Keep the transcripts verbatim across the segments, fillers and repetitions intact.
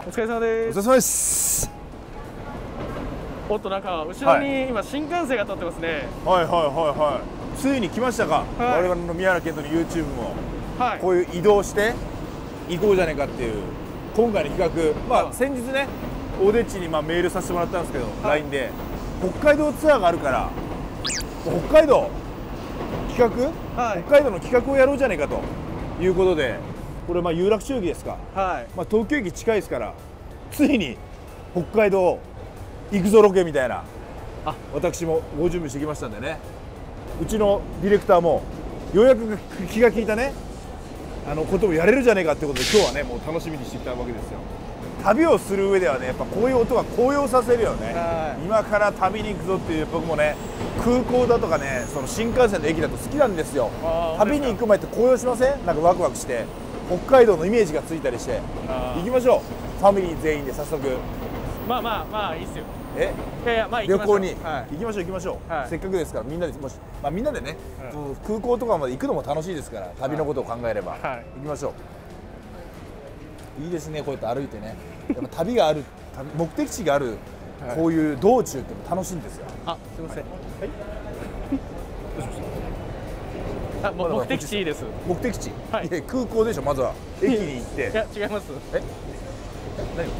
お疲れ様です。 お疲れ様です。 おっと、なんか後ろに今新幹線が通ってますね。 はいはいはいはい。ついに来ましたか。はい、我々の宮原健人の YouTube も、はい、こういう移動して行こうじゃないかっていう今回の企画。まあ先日ね、オデッチにまあメールさせてもらったんですけど、はい、ライン で北海道ツアーがあるから北海道企画、はい、北海道の企画をやろうじゃないかということで、これまあ有楽町駅ですか。はい、まあ東京駅近いですから、ついに北海道行くぞロケみたいな、あ、私もご準備してきましたんでね。うちのディレクターもようやく気が利いたね、あのことをやれるじゃねえかってことで、今日はねもう楽しみにしてきたわけですよ。旅をする上ではね、やっぱこういう音が高揚させるよね。今から旅に行くぞっていう、僕もね空港だとかね、その新幹線の駅だと好きなんですよ。旅に行く前って高揚しません？なんかワクワクして北海道のイメージがついたりして。行きましょう、ファミリー全員で早速。 まあまあまあいいっすよ。 え、 いやいや、まあ旅行に行きましょう行きましょう、はい、せっかくですからみんなで、もし、まあ、みんなでね、はい、空港とかまで行くのも楽しいですから、旅のことを考えれば、はい、行きましょう。いいですね、こうやって歩いてね。やっぱ旅がある、目的地がある、はい、こういう道中って楽しいんですよ。 あ、すみません。はい。どうしました？あ、もう目的地です。 目的地。はい。いや、空港でしょ、まずは駅に行って。 いや、違います。 え？何？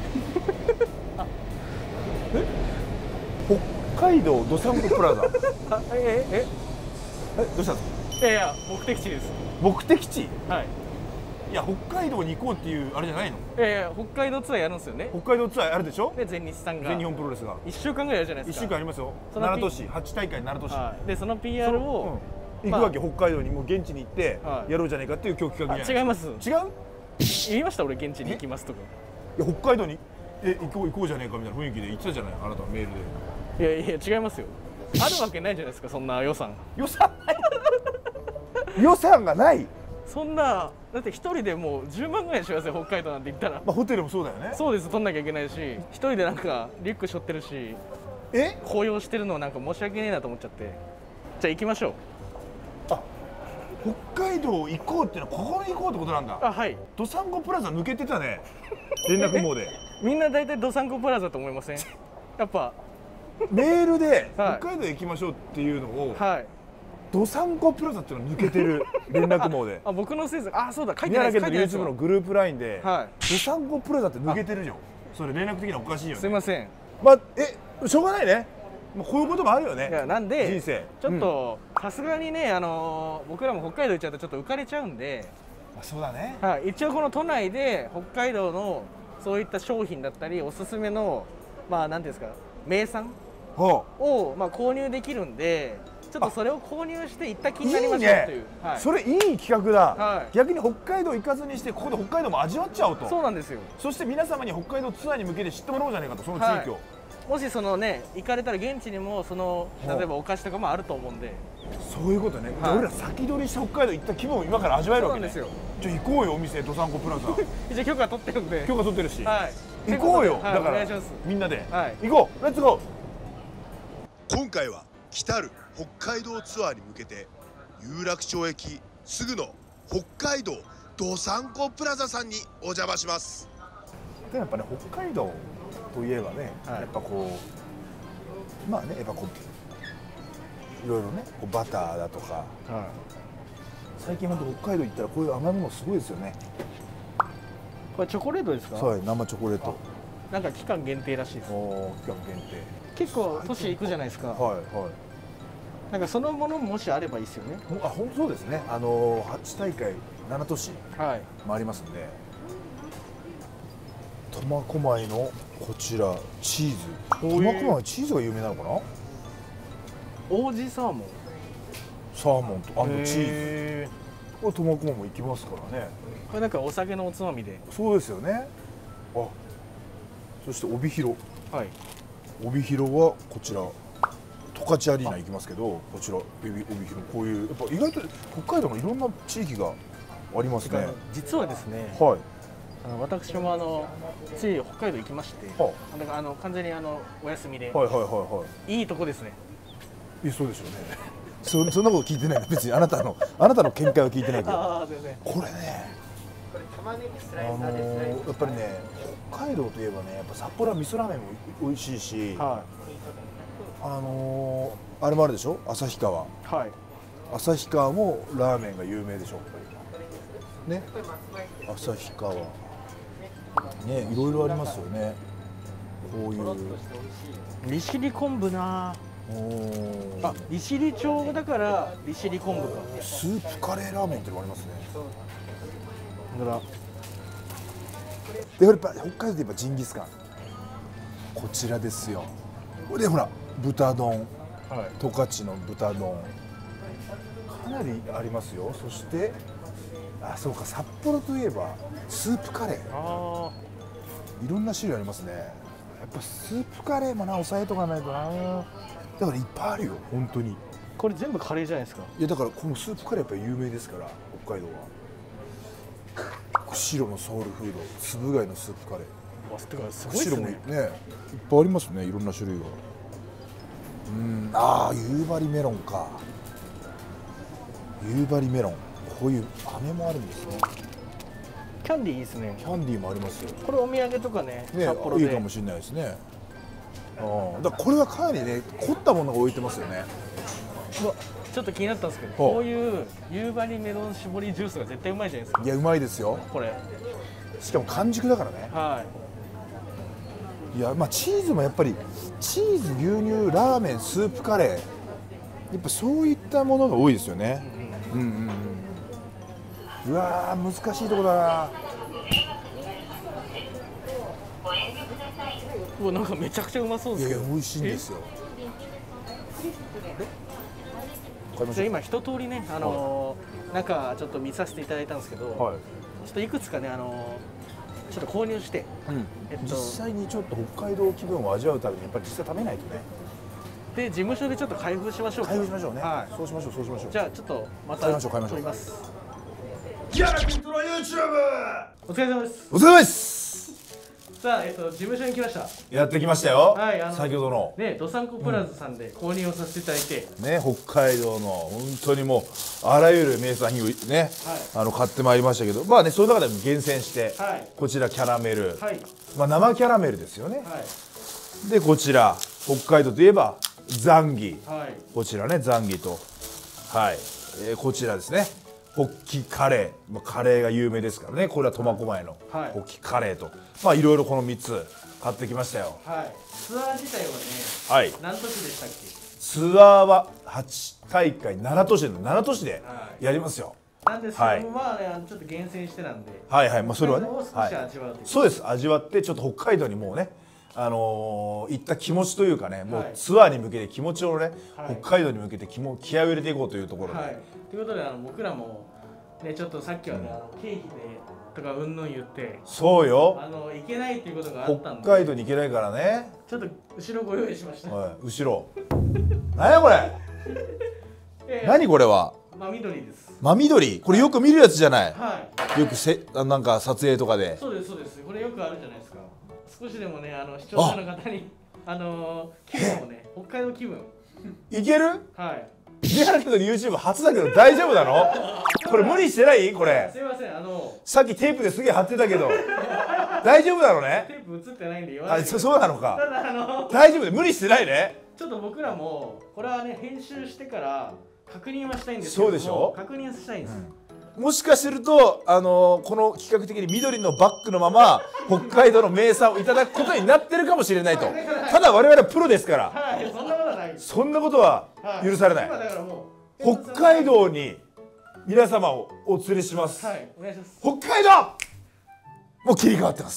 え？北海道どさんこプラザ。 あ、えええ？どうしたんですか？ いやいや、目的地です。 目的地？ はい。 いや、北海道に行こうっていうあれじゃないの？ いやいや、北海道ツアーやるんですよね。 北海道ツアーあるでしょ？ で、全日さんが。 全日本プロレスが。 一週間ぐらいやるじゃないですか。 一週間ありますよ。なな都市、はち大会なな都市。 で、その ピーアール を行くわけ、北海道にもう現地に行ってやろうじゃないかっていう今日企画じゃない。 違います。 違う？ 言いました俺、現地に行きますとか。 いや、北海道にえ行こう行こうじゃねえかみたいな雰囲気で言ってたじゃない、あなたメールで。いやいや、違いますよ。あるわけないじゃないですか、そんな予算。 予算ない予算がない。 そんな、だって一人でもうじゅうまんぐらいしますよ、北海道なんて言ったら。 まあホテルもそうだよね。 そうです、取んなきゃいけないし、一人でなんかリュック背負ってるし、 え高揚してるのなんか申し訳ねえなと思っちゃって。じゃあ行きましょう。 あ、北海道行こうっていうのはここに行こうってことなんだ。 あ、はい。 どさんこプラザ抜けてたね、連絡網で。 みんな大体どさんこプラザと思いません？やっぱメールで北海道行きましょうっていうのを、はい、どさんこプラザっていうの抜けてる連絡網で。 あ、僕のせいです。あ、そうだ、書いてないです。 宮原健人 YouTube のグループラインでどさんこプラザって抜けてるじゃん。それ連絡的にはおかしいよね。 すいません。 まあ、え、しょうがないね。まあこういうこともあるよね。 いや、なんで人生ちょっとさすがにね、あの僕らも北海道行っちゃうとちょっと浮かれちゃうんで。 あ、そうだね。 はい、一応この都内で北海道のそういった商品だったりおすすめのまあ何ていうんですか、名産をまあ購入できるんで、ちょっとそれを購入して行った気になりましょうという。 それいい企画だ。はい、逆に北海道行かずにしてここで北海道も味わっちゃおうと。 そうなんですよ。 そして皆様に北海道ツアーに向けて知ってもらおうじゃないかと、その地域を。はい、 もしそのね行かれたら現地にもその例えばお菓子とかもあると思うんで。 そういうことね。はい、俺ら先取りして北海道行った気分を今から味わえるわけね。そうなんですよ。じゃあ行こうよ、お店どさんこプラザ。 一応許可取ってるんで。 許可取ってるし。 はい、 行こうよ。だからみんなで行こう。レッツゴー。 今回は来たる北海道ツアーに向けて有楽町駅すぐの北海道どさんこプラザさんにお邪魔します。 でもやっぱね、北海道といえばね、はい、やっぱこうまあね、やっぱこういろいろね、こうバターだとか、はい、最近ほんと北海道行ったらこういう甘いものすごいですよね。 これチョコレートですか？ はい、生チョコレート。 なんか期間限定らしいです。 おー、期間限定。 結構都市行くじゃないですか。はいはい。なんかそのものももしあればいいですよね。 あ、本当そうですね。あのはち大会なな都市回りますんで。苫小牧のこちらチーズ。苫小牧チーズが有名なのかな？ 王子サーモン。 サーモンとあのチーズ。これ苫小牧も行きますからね。 これなんかお酒のおつまみで。 そうですよね。あ、そして帯広。はい。帯広はこちら十勝アリーナ行きますけど、こちら帯広こういうやっぱ意外と北海道のいろんな地域がありますね。 実はですね、 はい、 あの私もあのつい北海道行きまして、はあ、だからあの完全にあのお休みで、はいはいはいはい、いいとこですね。 いい、そうでしょうね。そそんなこと聞いてない。別にあなたのあなたの見解は聞いてないけど、これねあのー、やっぱりね北海道といえばねやっぱ札幌は味噌ラーメンも美味しいし、はい、あのー、あれもあるでしょ旭川、はい、旭川もラーメンが有名でしょね旭川ねいろいろありますよねこういう利尻昆布なあ利尻町だから利尻昆布かスープカレーラーメンってのがありますねだからでやっぱ北海道で言えばジンギスカンこちらですよでほら豚丼、はい、十勝の豚丼かなりありますよそしてあそうか札幌といえばスープカレーあいろんな種類ありますねやっぱスープカレーもな抑えとかないとなだからいっぱいあるよ本当にこれ全部カレーじゃないですかいやだからこのスープカレーやっぱり有名ですから北海道は釧路のソウルフードつぶ貝のスープカレーすごいですね釧路もねいっぱいありますねいろんな種類がうんああ夕張メロンか夕張メロンこういう飴もあるんですねキャンディーいいですねキャンディーもありますよこれお土産とかねね札幌でいいかもしれないですねあだからこれはかなりね凝ったものが置いてますよねちょっと気になったんですけどこういう夕張メロン絞りジュースが絶対うまいじゃないですかいやうまいですよこれしかも完熟だからねはいいやまあチーズもやっぱりチーズ牛乳ラーメンスープカレーやっぱそういったものが多いですよねうんうんうんうわー難しいとこだなうわなんかめちゃくちゃうまそうですけどいやいや美味しいんですよじゃあ今一通りねあのー、中ちょっと見させていただいたんですけど、はい、ちょっといくつかねあのー、ちょっと購入して、うんえっと、実際にちょっと北海道気分を味わうためにやっぱり実際食べないとねで事務所でちょっと開封しましょうか開封しましょうね、はい、そうしましょうそうしましょうじゃあちょっとまた買いましょう買いましょう撮りますギャラクトの ユーチューブお疲れ様ですお疲れ様ですさあ、えっと、事務所に来ましたやってきましたよ、 はい、あの先ほどのね、どさんこプラザさんで購入をさせていただいて、 うん、ね、北海道の本当にもうあらゆる名産品をね、はい、あの買ってまいりましたけどまあね、その中でも厳選して、はい、こちらキャラメル、はい、まあ生キャラメルですよね、はい、でこちら北海道といえばザンギ、はい、こちらねザンギとはい、えー、こちらですねホッキカレー、まあ、カレーが有名ですからねこれは苫小牧のホッキカレーとまあいろいろこのみっつ買ってきましたよ、 はい、ツアー自体はね、はい、何都市でしたっけツアーははちたいかいなな都市でなな都市でやりますよ、 はい、なんですけど、はい、まあねちょっと厳選してなんではいはいまあそれはね少し味わう、はい、 そうです味わってちょっと北海道にもうねあのー、行った気持ちというかね、もうツアーに向けて気持ちをね、はい、北海道に向けて気も気合を入れていこうというところで。はい、 ということであの僕らも、ね、ちょっとさっきはね、うん、あの経費でとかうんぬん言ってそうよあの行けないっていうことがあったんで北海道に行けないからねちょっと後ろご用意しました、 はい、後ろ何やこれ何これは真緑です。 真緑これよく見るやつじゃない、 はい、 よくせなんか撮影とかでそうですそうですこれよくあるじゃないですか少しでもね、あの視聴者の方にあの気分をね、北海道気分いける？ はい。 リアルの ユーチューブ 初だけど大丈夫なの？これ無理してない？これ。 すいません、あのさっきテープですげえ貼ってたけど大丈夫なのね？ テープ映ってないんで言わないで。 あ、そうなのか。 ただあの大丈夫で無理してないね。 ちょっと僕らもこれはね編集してから確認はしたいんですけども、 そうでしょ？ 確認したいんです。 うん、もしかすると、あのー、この企画的に緑のバッグのまま北海道の名産をいただくことになってるかもしれないとただ我々はプロですから、 はい、そんなことはないそんなことは許されない、はい、だからもう北海道に皆様をお連れします、はい、お願いします。北海道もう切り替わってます。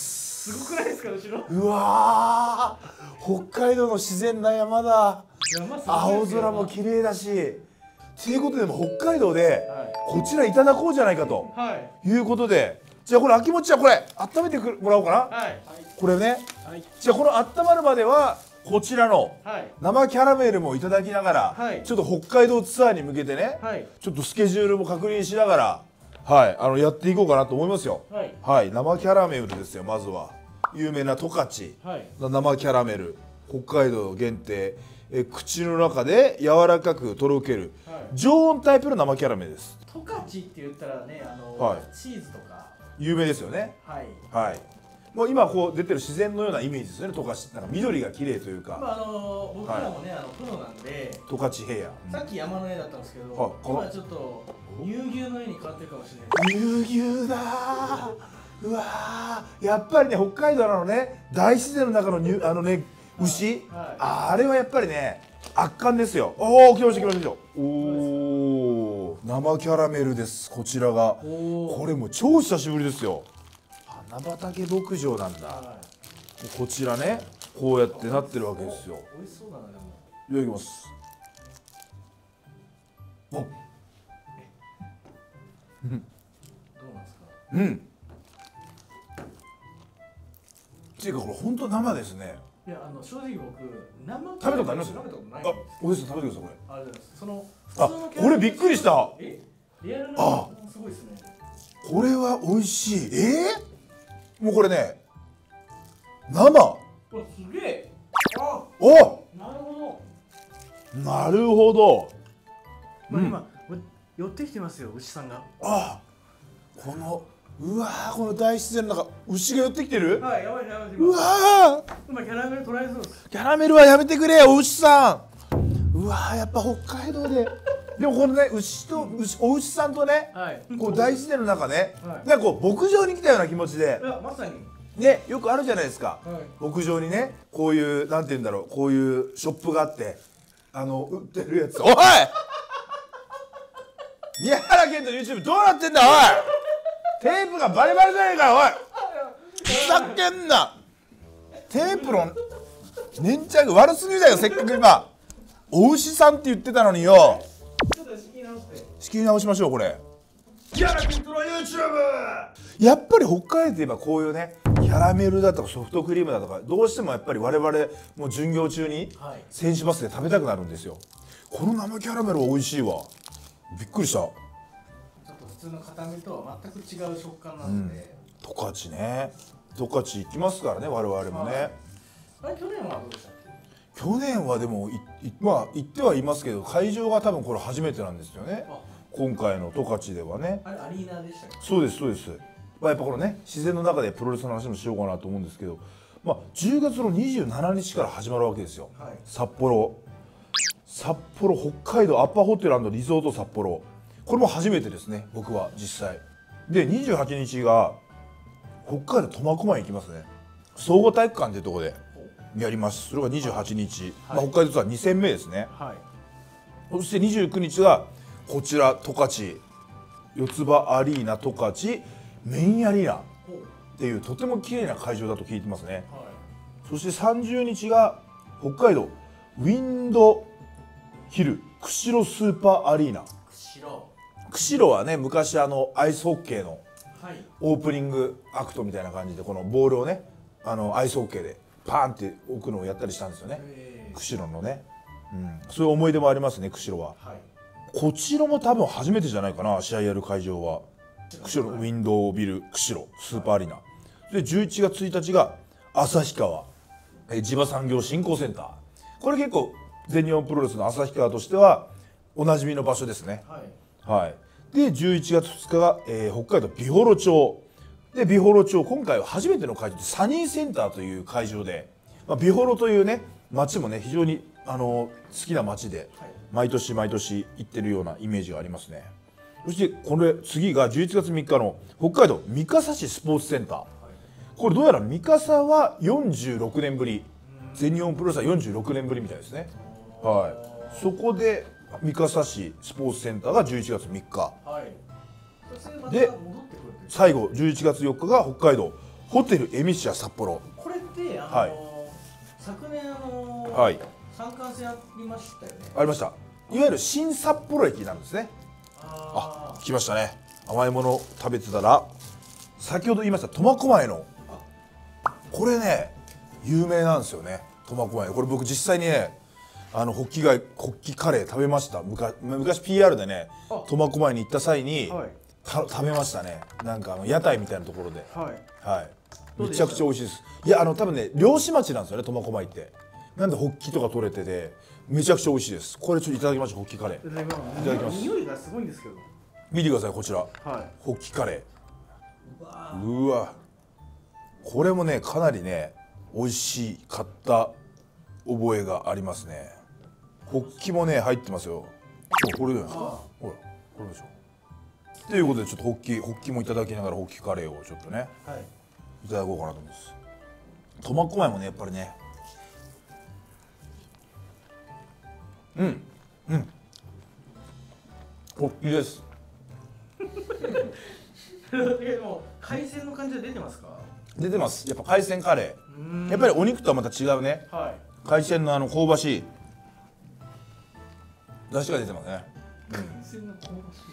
すごくないですか後ろ。 うわー北海道の自然な山だ。青空も綺麗だしということでも北海道でこちらいただこうじゃないかということで、じゃあこれ秋元ちゃんこれ温めてもらおうかな、はい、これね、はい、じゃあこの温まるまではこちらの生キャラメルもいただきながら、はい、ちょっと北海道ツアーに向けてね、はい、ちょっとスケジュールも確認しながら、はい、あのやっていこうかなと思いますよ。はい、はい、生キャラメルですよ。まずは有名な十勝の生キャラメル、北海道限定え口の中で柔らかくとろける、はい、常温タイプの生キャラメルです。 十勝って言ったらね、あの、はい、チーズとか有名ですよね。はい、はい、もう今こう出てる自然のようなイメージですよね。十勝なんか緑が綺麗というか、 まあ、あの僕らもね、はい、あのプロなんで十勝平野、 うん、さっき山の絵だったんですけど、はい、今ちょっと乳牛の絵に変わってるかもしれない。 乳牛だーうわー、やっぱりね、北海道のね大自然の中の乳あのね牛、はいはい、あ, あれはやっぱりね圧巻ですよ。おお、来ました来ました。おお、生キャラメルです。こちらがこれも超久しぶりですよ。花畑牧場なんだ、はい、こちらねこうやってなってるわけですよ。 美味しそうだな。でもいただきます。おっ、うん、どうなんですか。うん、っていうかこれ本当生ですね。 いや、あの正直僕生食べたことあります。 食べたことない。 あ、おいしい、食べてくださいこれ。 ありがとうございます。そのあ、これびっくりした。 え、リアルなのすごいですね。 これは美味しい。えー、もうこれね生。わ、 すげえ。あ、 お、 なるほどなるほど。 まあ、今、うん、寄ってきてますよ牛さんが。 あ、このうわー、この大自然の中牛が寄ってきてる。 はい、やばいやばい。 うわー、 今キャラメル取られそうです。 キャラメルはやめてくれお牛さん。うわー、やっぱ北海道ででもこのね牛と牛、お牛さんとね、はい、こう大自然の中ね、はい、なんかこう牧場に来たような気持ちで、 いやまさにね、よくあるじゃないですか、はい、牧場にねこういうなんて言うんだろう、こういうショップがあってあの売ってるやつ。おい宮原健人の YouTube どうなってんだおいテープがバリバリじゃないかよおいふざけんな。テープの粘着が悪すぎだよ。せっかく今お牛さんって言ってたのによ。 ちょっと仕切り直して仕切り直しましょう。これキャラメルの YouTube。 やっぱり北海道といえばこういうねキャラメルだとかソフトクリームだとかどうしてもやっぱり我々もう巡業中に選手バスで食べたくなるんですよ。この生キャラメルは美味しいわ。びっくりした。 普通の固めとは全く違う食感なので。 十勝ね、十勝行きますからね我々もね。 あれ去年はどうでしたっけ。 去年はでもいいまあ行ってはいますけど会場が多分これ初めてなんですよね。今回の十勝ではね。 あれアリーナでしたっけ。 そうですそうです。まあやっぱこのね自然の中でプロレスの話もしようかなと思うんですけど、まあじゅうがつのにじゅうしちにちから始まるわけですよ。はい、札幌札幌北海道アッパーホテル&リゾート札幌。これも初めてですね僕は実際で。にじゅうはちにちが北海道苫小牧に行きますね。総合体育館というところでやります。それがにじゅうはちにち、はい、まあ、北海道ツアーにせんめですね、はい、そしてにじゅうくにちがこちら十勝四つ葉アリーナ十勝メインアリーナっていうとても綺麗な会場だと聞いてますね、はい、そしてさんじゅうにちが北海道ウィンドヒル釧路スーパーアリーナ。 釧路釧路はね昔あのアイスホッケーのオープニングアクトみたいな感じでこのボールをねあのアイスホッケーでパーンって置くのをやったりしたんですよね釧路のね、うん、そういう思い出もありますね釧路は、はい、こちらも多分初めてじゃないかな試合やる会場は。釧路のウィンドウビル釧路スーパーアリーナでじゅういちがつついたちが旭川え地場産業振興センター。これ結構全日本プロレスの旭川としてはおなじみの場所ですね。はいはい、でじゅういちがつふつかが、えー、北海道美幌町で美幌町今回は初めての会場でサニーセンターという会場で、まあ、美幌というね町もね非常にあの好きな町で、はい、毎年毎年行ってるようなイメージがありますね。そしてこれ次がじゅういちがつみっかの北海道三笠市スポーツセンター、はい、これどうやら三笠はよんじゅうろくねんぶり全日本プロレスはよんじゅうろくねんぶりみたいですね。はい、そこで三笠市スポーツセンターがじゅういちがつみっか、はい、で最後じゅういちがつよっかが北海道ホテルエミシア札幌。 これってあのーはい、昨年あのーはい、三冠戦ありましたよね。 ありました。いわゆる新札幌駅なんですね。あ、来ましたね。甘いもの食べてたら先ほど言いました苫小牧のこれね有名なんですよね。苫小牧これ僕実際にねあのホッキ貝ホッキカレー食べました。昔, 昔 ピーアール でね苫小牧に行った際に、はい、食べましたね。なんかあの屋台みたいなところで、はいはい、めちゃくちゃ美味しいです。いやあの多分ね漁師町なんですよね苫小牧って。 なんでホッキとか取れててめちゃくちゃ美味しいです。これちょっといただきましょう。ホッキカレーいただきます。 匂いがすごいんですけど、 見てくださいこちら、はい、ホッキカレー。うわこれもねかなりね美味しかった覚えがありますね。ホッキもね入ってますよ。これじゃないですか。ほらこれでしょ。ということでちょっとホッキホッキもいただきながらホッキカレーをちょっとね、はい、いただこうかなと思います。苫小牧もねやっぱりねうんうんホッキです。 でも海鮮の感じは出てますか？ 出てます。やっぱ海鮮カレーやっぱりお肉とはまた違うね、はい、海鮮のあの香ばしい出汁が出てますね。海鮮の香ばし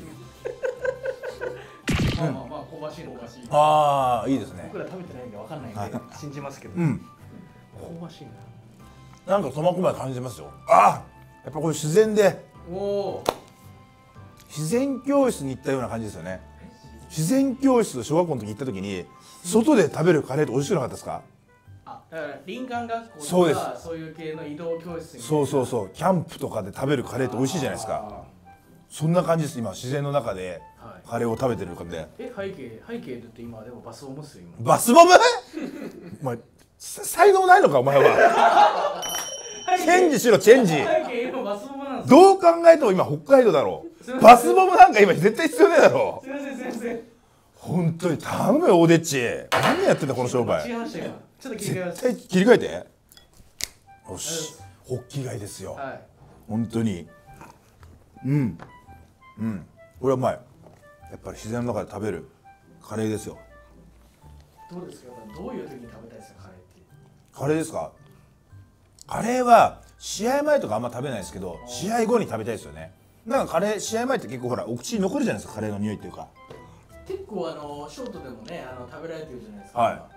いまあまあまあ香ばしいの香ばしい。ああいいですね。 僕ら食べてないんでわかんないんで、はい、信じますけど、うん、香ばしいな。なんか苫小牧感じますよ。ああやっぱこれ自然でお自然教室に行ったような感じですよね。自然教室小学校の時行った時に外で食べるカレーって美味しくなかったですか？ あだから林間学校とかそういう系の移動教室にそうそうそうキャンプとかで食べるカレーって美味しいじゃないですか。そんな感じです。今自然の中でカレーを食べてる感じで。 え背景背景って今でもバスボムっすよ今。 バスボム？お前才能ないのかお前は。チェンジしろチェンジ。どう考えても今北海道だろう。バスボムなんか今絶対必要ねえだろう。すいませんすいません。本当に頼むよオデッチ。何やってんだこの商売。違いましたよ。ちょっと切り替えます。絶対切り替えて。よし。ホッキ貝ですよ。はい、本当に。うんうんこれはうまい。やっぱり自然の中で食べるカレーですよ。 どうですか。どういう時に食べたいですかカレーって。 カレーですか。カレーは試合前とかあんま食べないですけど試合後に食べたいですよね。なんかカレー試合前って結構ほらお口に残るじゃないですかカレーの匂いっていうか。 結構あのショートでもねあの食べられてるじゃないですか。はい。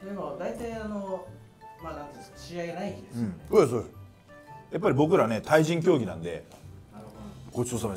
でも大体あのまあなんていうんですか試合がない日ですよね。 うん、そうです。やっぱり僕らね対人競技なんで。なるほど。ごちそうさまです。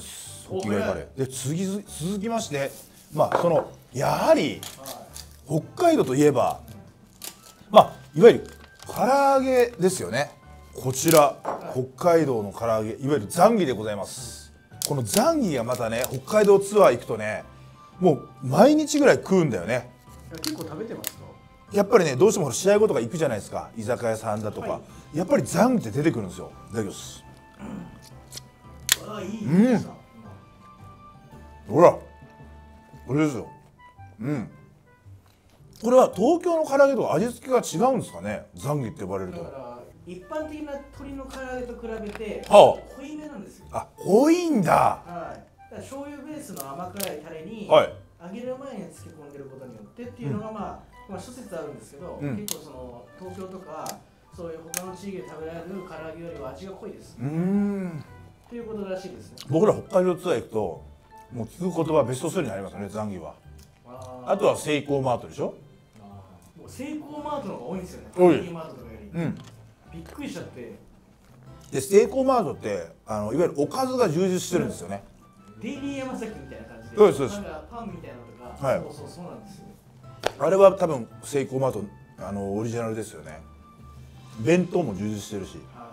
ホッキ貝カレー。で次続きましてまあそのやはり北海道といえばまあいわゆる唐揚げですよね。こちら北海道の唐揚げいわゆるザンギでございます。このザンギがまたね北海道ツアー行くとねもう毎日ぐらい食うんだよね。 結構食べてますか？ やっぱりねどうしても試合後とか行くじゃないですか居酒屋さんだとか、はい、やっぱりザンギって出てくるんですよ。いただきます。うん、あいいうん、ほらこれですよ。うんこれは東京の唐揚げと味付けが違うんですかね。ザンギって呼ばれると。だから一般的な鶏の唐揚げと比べて、はあ、濃いめなんですよ。 あ、濃いんだ。 はい。だから醤油ベースの甘辛いタレに、はい、揚げる前に漬け込んでることによってっていうのが、まあ、うん、まあ諸説あるんですけど、うん、結構その東京とかそういう他の地域で食べられる唐揚げよりは味が濃いです。うーん。っていうことらしいですね。 僕ら北海道ツアー行くと、もう聞く言葉ベストスリーになりますよね。ザンギは。あ, あとはセイコーマートでしょ。 セイコーマートの方が多いんですよね。ファミリーマートとかより。うん。びっくりしちゃって。 でセイコーマートってあのいわゆるおかずが充実してるんですよね。 デイリー山崎みたいな感じで。 そうですそうです。 なんかパンみたいなのとか。はい。そうそうそうなんですよ。 あれは多分セイコーマートあのオリジナルですよね。弁当も充実してるし。はい。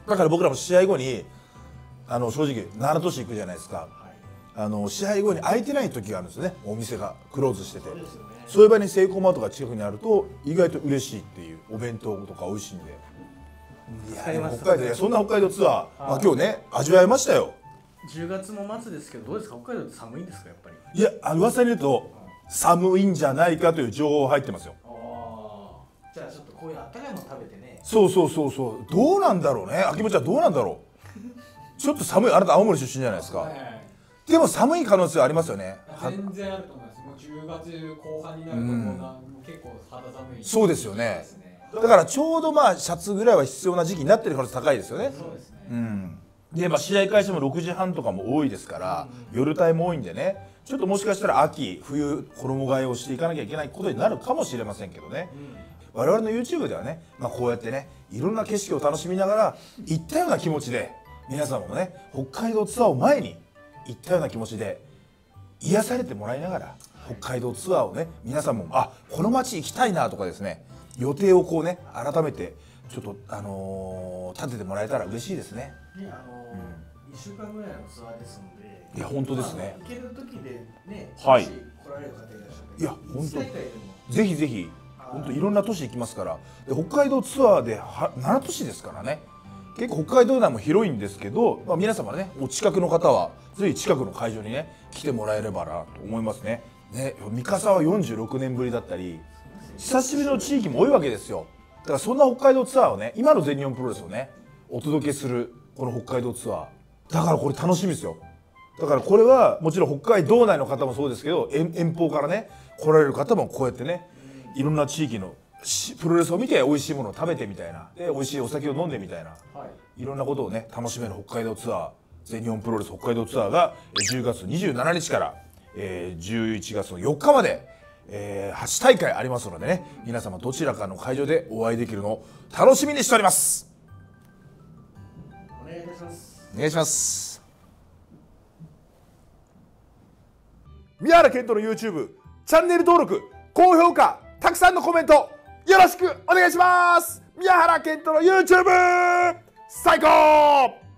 だから僕らも試合後にあの正直奈良都市行くじゃないですか。はい。あの試合後に空いてない時があるんですよね。お店がクローズしてて。そうですよね。そういう場にセイコーマートが近くにあると意外と嬉しいっていうお弁当とか美味しいんで。いや北海道そんな北海道ツアー、まあ、今日ね味わいましたよ。 じゅうがつも末ですけどどうですか北海道って寒いんですかやっぱり。 いや噂に言うと寒いんじゃないかという情報入ってますよ。 あじゃあちょっとこういうあったかいもの食べてね。 そうそうそうそうどうなんだろうね秋元ちゃんどうなんだろうちょっと寒いあなた青森出身じゃないですか、はいはい、でも寒い可能性ありますよね。 全然あると思います。もうじゅうがつこう半になるともうな、うん、結構肌寒い。 そうですよね。だからちょうどまあシャツぐらいは必要な時期になってる可能性高いですよね。そうですね。うん。でまあ試合開始もろくじはんとかも多いですから、うん、夜帯も多いんでねちょっともしかしたら秋冬衣替えをしていかなきゃいけないことになるかもしれませんけどね、うん、我々の YouTube ではね、まあ、こうやってねいろんな景色を楽しみながら行ったような気持ちで皆さんもね北海道ツアーを前に行ったような気持ちで癒されてもらいながら北海道ツアーをね皆さんもあこの街行きたいなとかですね予定をこうね改めてちょっとあのー、立ててもらえたら嬉しいですね。 ね、あのー、いっしゅうかんぐらいのツアーですので、 いや本当ですね。 行ける時でね、 はい。 来られる方いらっしゃる。 いや本当。ぜひぜひ本当いろんな都市行きますから。で北海道ツアーではなな都市ですからね。結構北海道内も広いんですけど、まあ、皆様ねお近くの方はぜひ近くの会場にね来てもらえればなと思いますね。ね、三笠はよんじゅうろくねんぶりだったり久しぶりの地域も多いわけですよ。だからそんな北海道ツアーをね今の全日本プロレスをねお届けするこの北海道ツアーだからこれ楽しみですよ。だからこれはもちろん北海道内の方もそうですけど遠遠方からね来られる方もこうやってねいろんな地域のプロレスを見て美味しいものを食べてみたいなで美味しいお酒を飲んでみたいな、はい、いろんなことをね楽しめる北海道ツアー全日本プロレス北海道ツアーがじゅうがつにじゅうしちにちから、えー、じゅういちがつのよっかまで、えー、はちたいかいありますのでね皆様どちらかの会場でお会いできるのを楽しみにしております。 お願いいたします。 お願いします。宮原健人の YouTube チャンネル登録高評価たくさんのコメントよろしくお願いします。宮原健人の YouTube 最高。